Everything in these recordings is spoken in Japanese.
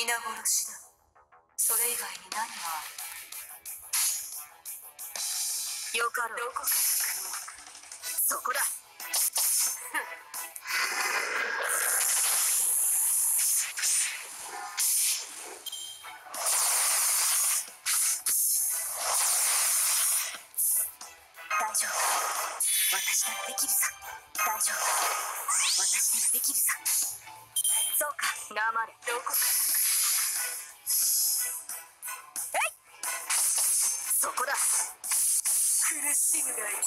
皆殺しだ。それ以外に何がある？よかろう。どこから来よう。そこだ。大丈夫。私ならできるさ。大丈夫。私ならできるさ。そうか。黙れ。どこから来る？そこだ。苦しむがいい。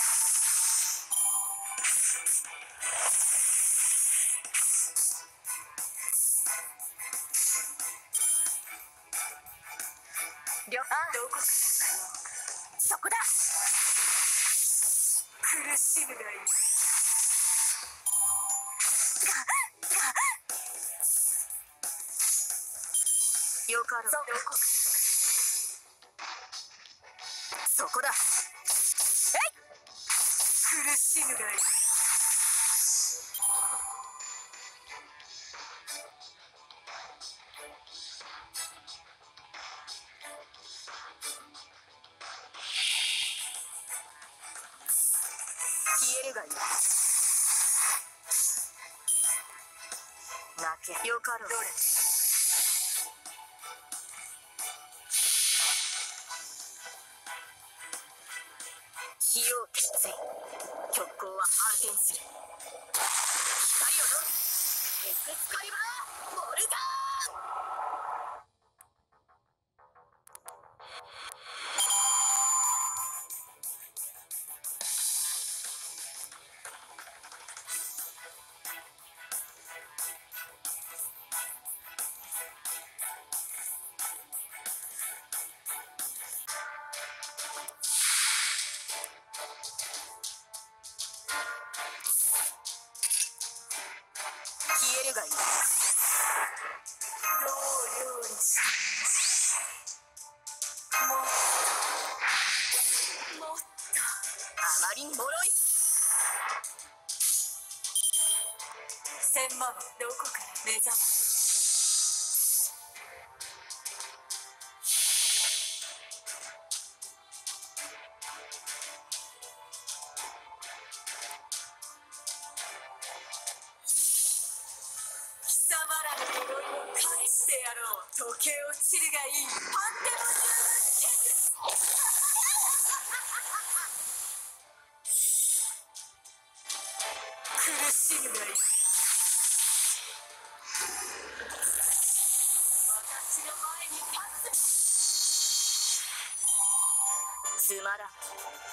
どこから来ようか。そこだ。苦しむがいい。よかろう。どこから来る？そこだ。苦しむがいい。消えるがいい。泣け。よかろう。どれ？火を決意。極光は反転する。光を飲む。エクスカリバーモルガ消えるがいい。どう料理しもっとあまりに脆い。千万どこから目覚まし。貴様らの呪いを返してやろう。時計落ちるがいい。パンテモニウムケズ。苦しむがいい。私の前に立つ。つまらん。